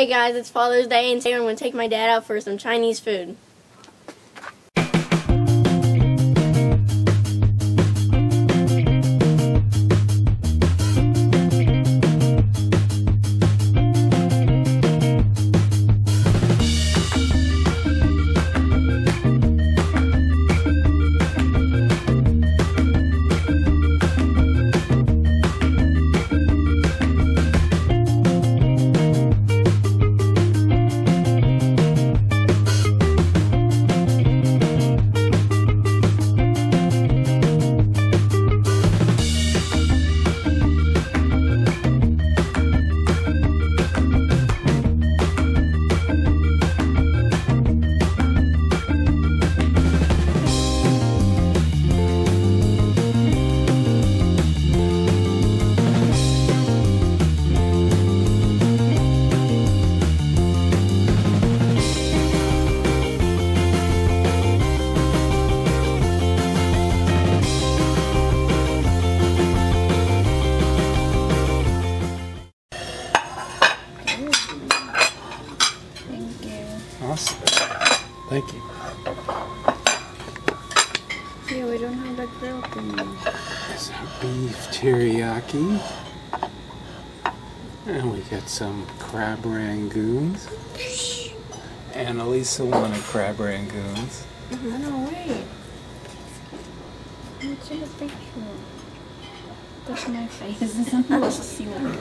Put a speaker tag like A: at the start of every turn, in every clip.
A: Hey guys, it's Father's Day and today I'm going to take my dad out for some Chinese food.
B: Awesome. Thank you.
A: Yeah, we don't have that grilled thing.
B: Some beef teriyaki. And we got some crab rangoons. Annalisa wanted crab rangoons.
A: No, wait. Let's take a picture. That's my face. I'm supposed to see one.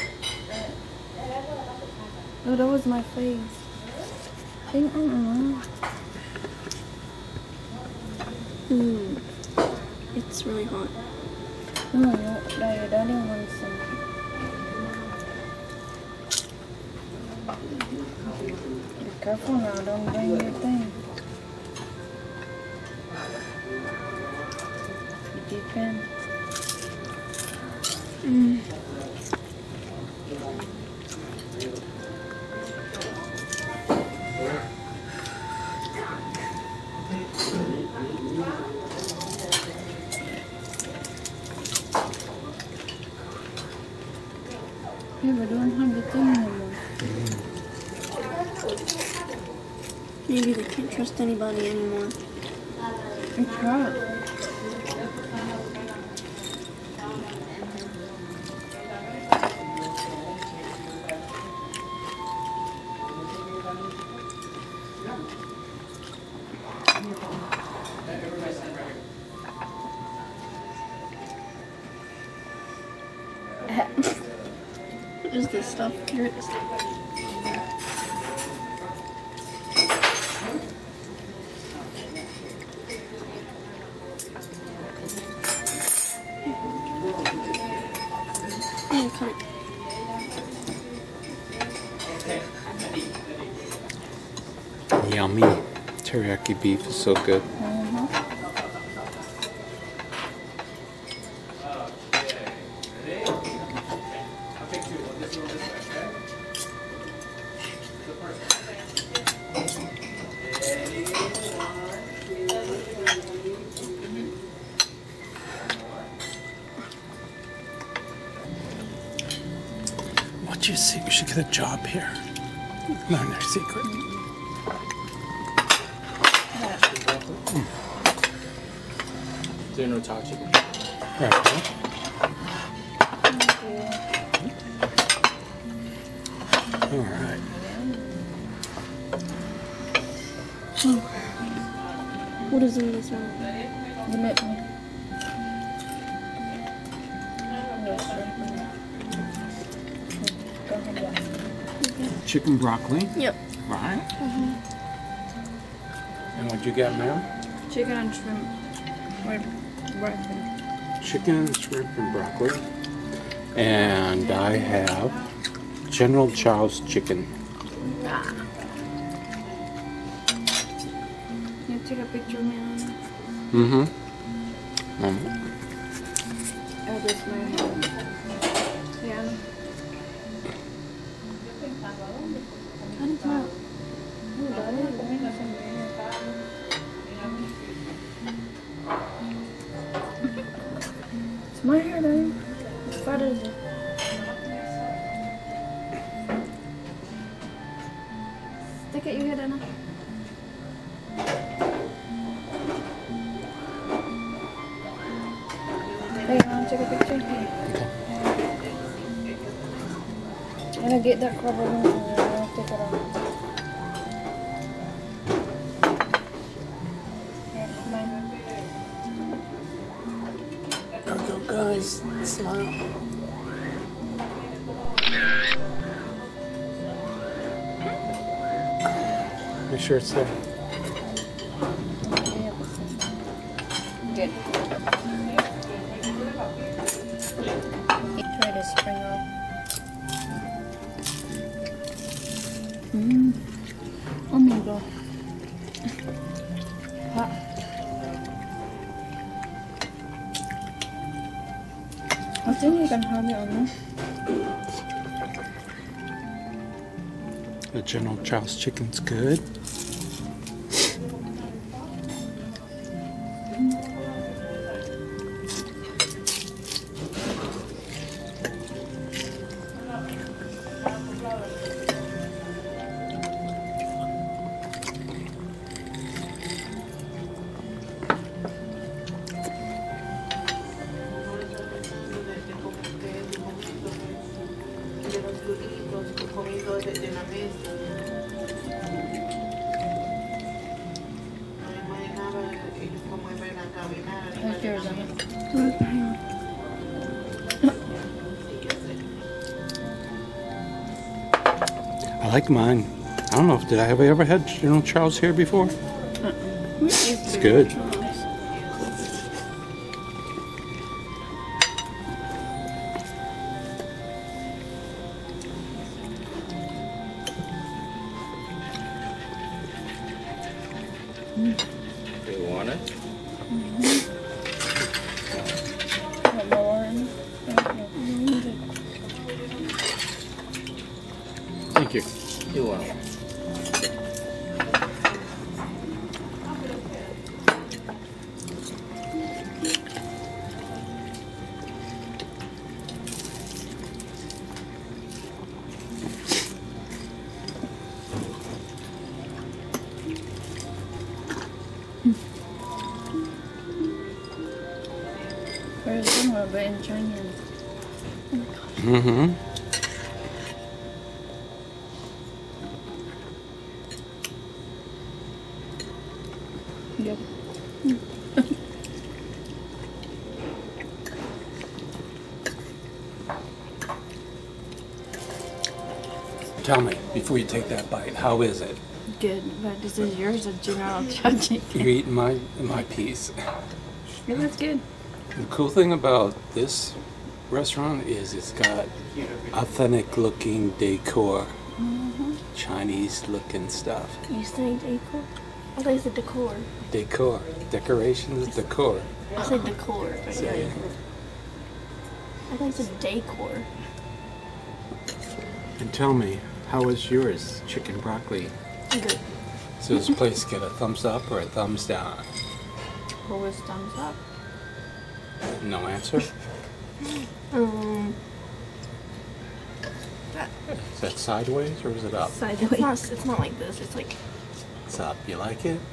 A: No, that was my face. I don't know. It's really hot. No, your daddy wants some. Be careful now, don't bring your thing. You deep in. Yeah, we don't have the thing anymore. Maybe they can't trust anybody anymore. It's hot. What is this stuff? Carrots?
B: Yummy. Teriyaki beef is so good. What you see? We should get a job here. Learn their secret.
C: There no talk chicken.
B: Right. All right.
A: What is in this one?
D: You met me.
B: Chicken broccoli.
A: Yep.
B: Right. And what'd you get, ma'am?
D: Chicken and shrimp. With broccoli.
B: Chicken, shrimp, and broccoli. And I have General Chow's chicken.
D: You take a picture of me on it.
B: Mm-hmm.
D: Oh, that's my hand. Yeah. It's my hair, darling. As far as it. Look at your head, Anna. Hey, you want to take a picture?
B: Okay.
D: I'm gonna get that cover and I'll take it off.
B: There we go, guys. Smile. Make sure it's there.
D: Good. Try to spring off. Oh my god. Hot. I think you can have it on this.
B: The General Chow's chicken's good.
D: What's yours, Anna?
B: I like mine. I don't know if have I ever had General Chow's here before? It's good.
C: Do you want it?
D: Want more?
B: Thank you.
C: You want it?
D: Very similar, but in Chinese.
B: Mm-hmm.
D: Yep.
B: Tell me, before you take that bite, how is it?
D: Good, but this is yours of General Chow chicken.
B: You're eating my piece.
D: Yeah, that's good.
B: The cool thing about this restaurant is it's got authentic looking decor. Chinese looking stuff.
A: You say decor? I thought you said decor.
B: Decor. Decorations, decor.
A: I said decor. But
B: So,
A: yeah.
B: yeah.
A: I thought you said decor.
B: And tell me, how was yours? Chicken broccoli.
A: Good.
B: So this place get a thumbs up or a thumbs down?
D: Always thumbs up.
B: No answer? Is that sideways or is it up?
A: Sideways. It's not like this. It's like.
B: It's up. You like it?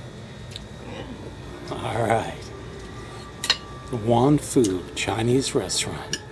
A: Yeah.
B: All right. Wan Fu Chinese Restaurant.